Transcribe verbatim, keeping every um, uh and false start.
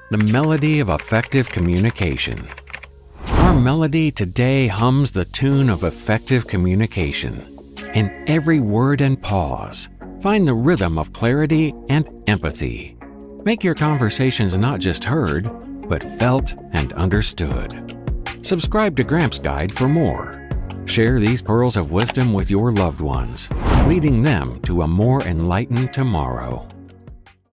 the melody of effective communication. Our melody today hums the tune of effective communication. In every word and pause, find the rhythm of clarity and empathy. Make your conversations not just heard, but felt and understood. Subscribe to Gramps Guide for more. Share these pearls of wisdom with your loved ones, leading them to a more enlightened tomorrow.